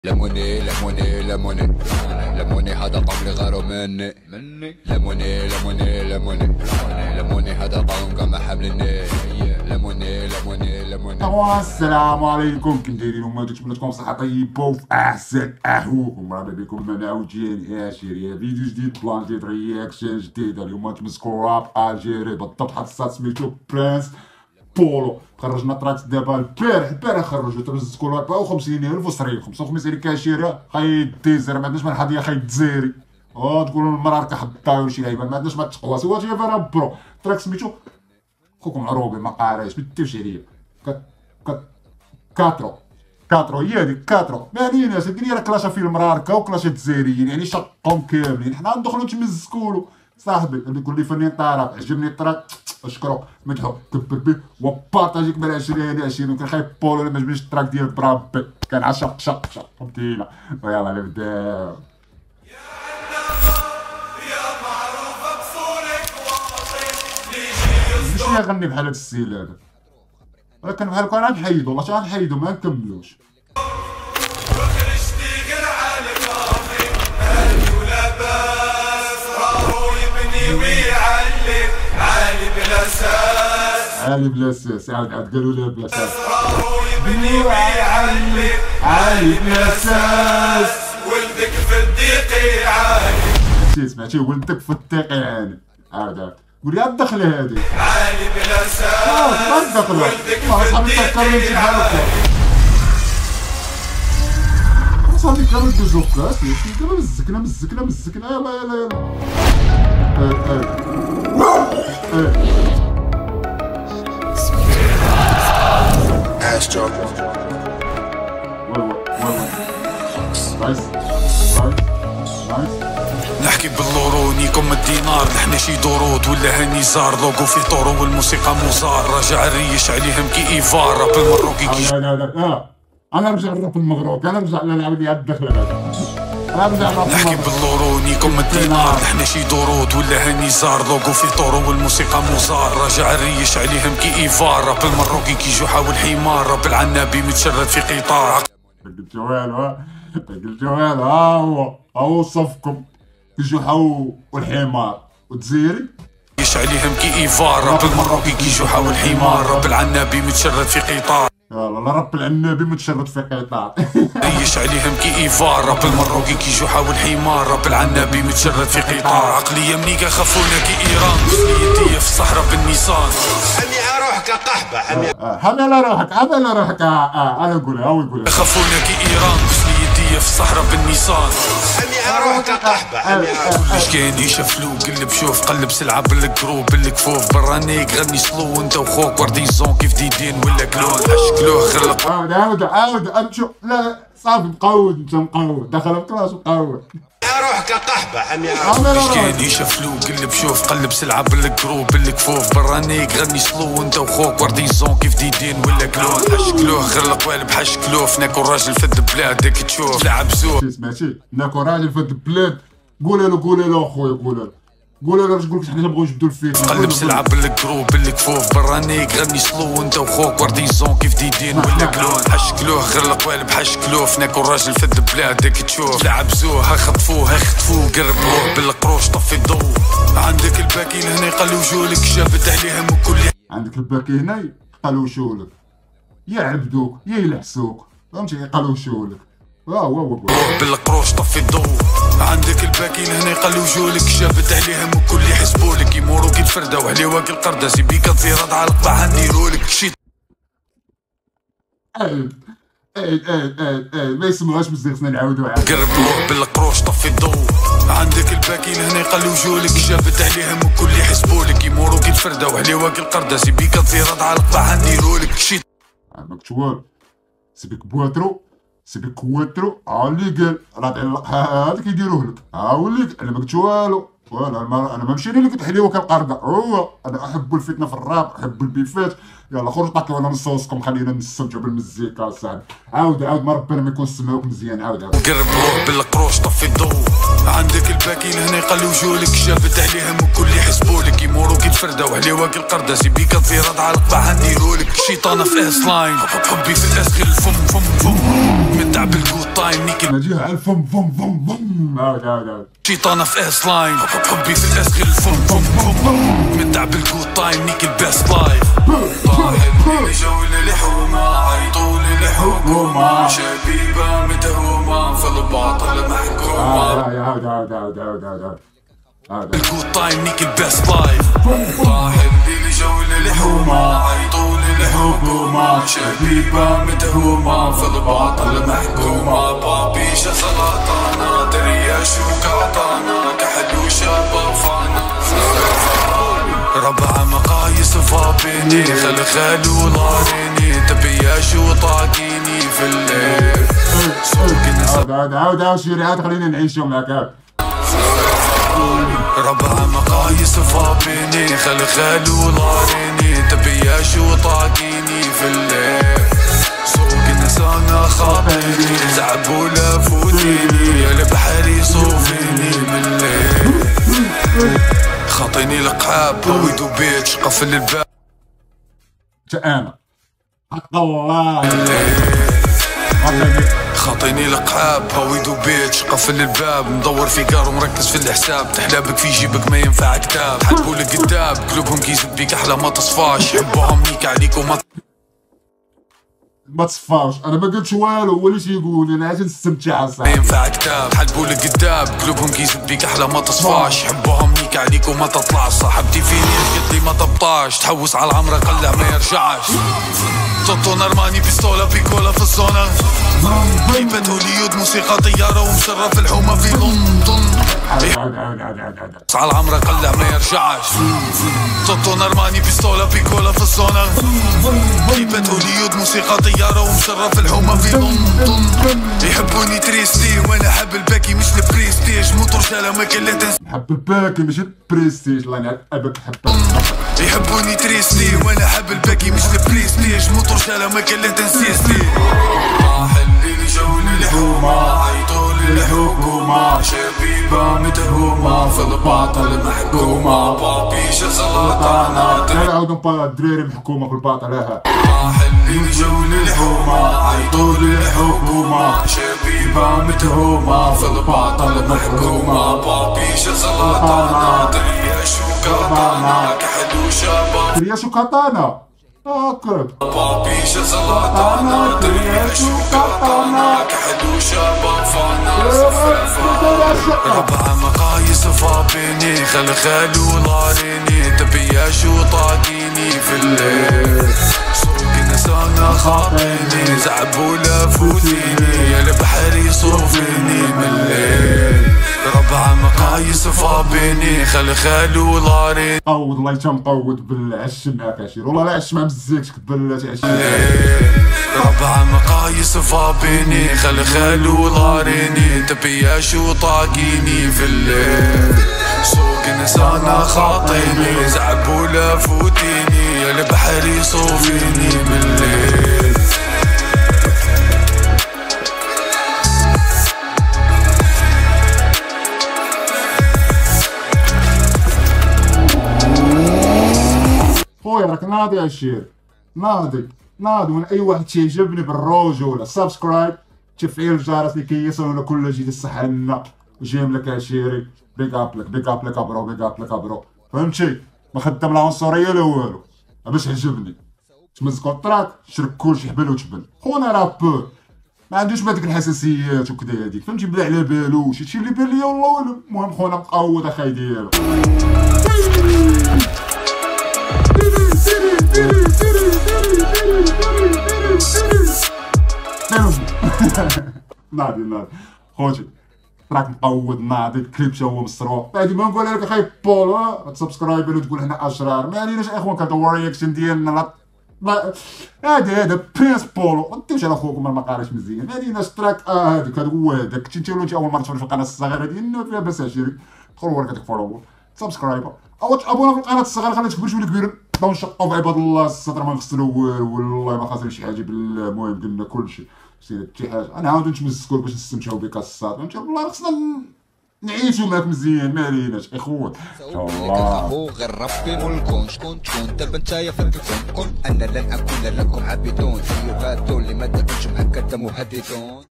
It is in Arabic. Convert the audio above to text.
لموني لموني لموني لموني هذا قوم غيروا مني لموني لموني لموني لموني هذا قوم كما حملني لموني لموني لموني. السلام عليكم، كي دايرين هما نتمنىتكم صحة طيبة وفي أحسن أحوالكم. مرحبا بكم معنا وجيني أشيريا فيديو جديد بلان جديد رياكشن جديد. اليوم تمسكو راب ألجيري بالضبط، حط الصاد سميتو برانس بولو. خرجنا تراكس دابا البارح خرجو تمسكو 54,000 وصريح 55 كاشيره خايد ديزر. ما عندناش من الحضيه خايد الجزائري. تقولوا المراركه حطاو ولا شي لعيبه، ما عندناش ما التقوى سوا تي فيرا برو. تراك سميتو خوكم عروبي ما قاريش ما ديروش عليا. كاترو هي هذيك كاترو. ما علينا صدقني راه كلاشا في المراركه وكلاشا الجزائريين، يعني شقهم كاملين. حنا ندخلو نتمزكولو صاحبي. اللي يقول لي فنان طرب عجبني الطراك اشكرو مدحو كبر بيه وبارطاجيك مع 20 كان خايب بولو. ما عجبنيش التراك ديال برابي، كان عشق شق فهمتينا. ويلا نبداو. ماشي يغني بحال هاد السيل هذا، ولكن بحال هكا غنحيدو والله غنحيدو ما نكملوش. عالي بلا ساس، عاد قالوا لي بلا ساس. بني ويعلي عالي بلا ساس، ولدك في الضيق يعاني. سمعتي ولدك في الضيق يعاني. عاد قول لي الدخله هادي عالي بلا ساس. ما الدخله صاحبي تفكرني شي بحال هكا. صاحبي كامل دوزوكاس دابا مزكنا يلا Astro. نايس. نحكي باللوروني كم الدينار، نحنا شي درود ولا هنيزار. لوغو في طورو والموسيقى موزار، راجع نريش عليهم كي ايفار. راب المروكي كي لا انا نرجع للراب المغروك، انا نرجع نلعب لي الدخله هذا. نحكي باللوروني كم الدينار، نحنا شي درود ولا هنيزار. لوغو في طورو والموسيقى موزار، راجع نريش عليهم كي ايفار. راب المروكي كي جوحا والحمار، راب العنابي متشرد في قطار. قلت والو هو صفكم جوحا والحمار والجزيري يش عليهم كي ايفار. راب المروكي كي جوحا والحمار، راب العنابي متشرد في قطار. يلا رب العنابي متشرد في قطار. ريش عليهم كي ايفار. راب المروكي كي جوحا والحمار، راب العنابي متشرد في قطار. عقلية منيكا خافونا كي ايران، مسليتي في الصحراء بالنيسان. حمي على روحك قحبة حمي على روحك انا نقولها هو يقولها. خافونا كي ايران، مسليتي في الصحراء بالنيسان. حمي على روحك قحبة حمي على كلش كاين يشفلو قلب شوف قلب سلعة بالكروب بالكفوف. برانيك غني سلو انت وخوك ورديزون كيف ديدين ولا كلون. اشكلوه خلق عاود شوف. لا صافي مقود انت مقود دخل الكلاس مقود. على روحك قحبة حمي على كلش كاين يشفلو قلب شوف قلب سلعة بالكروب بالكفوف. برانيك غني سلو انت وخوك ورديزون كيف ديدين ولا كلون. اشكلوه خلق والب حشكلوف. ناكل راجل في الدبلاد ديك تشوف لعب زوف. سمعتي ناكل راجل في الدبلاد. قول له اخويا قول له اش نقولك حنا نبغيو نجبدو الفيت. قلب سلعة بالكروب بالكفوف. برانيك غني سلو انت وخوك ورديزون كيف ديدين ولا كلون. حشكلوه خلق والب حشكلوف. ناكل راجل في الدبلاد ديك تشوف لعب زوه. خطفوه قربوه بالقروش طفي الضو. عندك الباكين هنا يقلوجولك شابت عليهم وكل. عندك الباكي هنا يقلوشولك، يا عبدوك يا يلحسوك فهمتي يقلوشولك. بالقروش طفي الضو. عندك الباكين هنا يقلوجولك شابت عليهم وكل يحسبولك. يمورو كي الفردة وعلي واقي القردة سيبيك تصير على القبعة نديرولك شي. ما يسمعوش بزاف خصنا نعاودو عاد. قربوه بالقروش طفي الضو. عندك الباكين هنا يقلوجولك شابت عليهم وكل يحسبولك. يمورو كي الفردة وعلي واقي القردة سيبيك تصير على القبعة نديرولك شي. مكتوال سيبيك بواترو سيبيك كواترو اللي قال راه تعلق هذاك يديروه لك. هو اللي علمك والو انا ما مشيني لك تحليه كالقرده هو. انا احب الفتنه في الراب، احب البيفات. يلا خرج طاكيو وانا نصوصكم، خلينا نستمتعوا بالمزيكا صاحبي. عاود ما ربنا ما يكون سمعوك مزيان. عاود قرب روح بالقروش طفي الضو. عندك الباكي لهنا يقلوا جولك، شابت عليهم وكل يحسبولك، يموروا كي الفرده وعليه واكل القرده، سيبي كطيرات على القبعه نديرولك. شيطانه في اس لاين، حبي في الاسخ الفم فم فم، متع بالجود تايم نيكي نجيها على الفم فم فم فم. عاود شيطانه في اس لاين، حبي في الاسخ الفم فم فم، متع بالجود تايم نيكي البيست لايف. طاحن الجولة لحومة، عيطول الحكومة، شبيبة متهومة في الباطل محكومة. الجود تايم نيكي البيست لايف. طاحن الجولة لحومة، عيطول الحكومة، شبيبة متهومة في الباطل محكومة. بابيشة سلطانة، درياش وكعطانة، كحل وشابة فانا. ربع مقايس فابيني، خلخال ولاريني، تبياش وطاقيني في الليل. عاود شيري، عاود خلينا نعيشو معاك. ربع مقايس فابيني، خلخال ولاريني، تبياش وطاقيني في الليل. سوق نسانا خاطيني، زعبولة فوتيني، يا البحر يصوفيني من الليل. خاطيني القحاب هويدو بيتش قفل الباب. انا حق الله خاطيني القحاب هويدو بيتش قفل الباب، مدور في كار ومركز في الحساب، تحلابك في جيبك ما ينفع كتاب، حبولك كداب قلوبهم كيزب بيك احلى ما تصفاش، يحبوهم نيك عليك وما تصفاش. انا ما قلتش والو، هو اللي تيقول انا عايز نستمتع صاحبي. ما ينفع كتاب حلبولك كداب قلوبهم كيزب بيك احلى ما تصفاش، يحبوهم نيك عليك وما تطلعش. صاحبتي فيني قلت لي ما تبطاش، تحوس على العمره قلع ما يرجعش. توتون ارماني بيستولا بيكولا في الزونة، كليبات هوليود موسيقى طيارة ومشرف الحومة في لندن. على العمرة قلع ما يرجعش. توتون ارماني بيستولا بيكولا في الزونة، كليبات هوليود موسيقى طيارة ومشرف الحومة في لندن. يحبوني تريستي وانا حب الباكي مش البريستيج، مو رجالة ما كان لا تنسى. حب الباكي مش البريستيج، الله ينعل ابك حبك. يحبوني تريستي وانا حب الباكي مش البريستيج، مو رجالة ما كان لا تنسيستي. طاحن الجولة لحومة، عيطول الحكومة، شبيبة متهومة في الباطل محكومة. بابيشة سلطانة، عاود الدراري محكومة في الباطل. طاحن الجولة لحومة، عيطول الحكومة، شبيبة متهومة في الباطل محكومة. بابيشة سلطانة، درياش وكاطانا، كحل وشابة. درياش وكاطانا هاكا. بابيشة سلطانة، درياش وكاطانا، كحل وشابة فانا. ربع مقايس فابيني، خلخال ولاريني، تبياش وطاقيني في الليل. سوق نسانا خاطيني، زعبولة فوتيني، يا البحر يصوفيني من الليل. ربع مقايس فابيني، خلخال ولاريني. قود الله مقود بالعش معاك عشير، والله لا عش مع مزيكتك بلاتي عشير. ربع مقايس فابيني، خلخال ولاريني، تبياش وطاقيني في الليل. سوق نسانا خاطيني، زعبولة فوتيني، يا البحر يصوفيني من الليل. خويا راك ناضي عشير، ناضي وانا اي واحد تيعجبني بالرجوله سبسكرايب، تفعيل الجرس اللي كيصلونا كل جديد. الصحه لنا وجيم لك عشيري. بيك اب لك ابرو، بيك اب لك ابرو. فهمتي؟ ما خدام لا عنصريه لا والو، باش عجبني تمزقوا الطراك شرك كلشي حبل وتبل. خونا رابور ما عندوش هذيك الحساسيات وكذا هذيك، فهمتي؟ بلا على بالو شي اللي بان ليا والله والو. المهم خونا مقود اخاي ديالو. ناضي خوتي راك مقود ناضي، الكليب تا هو مسروق. بعد ما نقول لك اخاي بولو تسبسكرايبر وتقول حنا اشرار، ما عليناش اخوان. كدور رياكشن ديالنا هذا برينس بولو، ما ديروش على خوكم ما قاريش مزيان. ما عليناش تراك هذاك هو هذاك. كنتي انت اول مره تفرج في القناه الصغيره ديالنا فيها باس عشيري. دخلوا ورا كتك فولو سبسكرايب او تابونا في القناه الصغيره خلينا تكبر شويه كبير نبداو نشقوا في عباد الله السطر ما نغسلوا والله ما خاصني شي حاجه المهم قلنا كلشي سير شي حاجه انا عاود نتمسكوا باش نستمتعوا بكاسات فهمتي والله خصنا نعيشوا معاك مزيان ما عليناش اخوات ان شاء الله غير ربي والكون شكون تكون دابا نتايا في الكون انا لن اكون لكم عبيدون ايها اللي ما تكونش معاك مهددون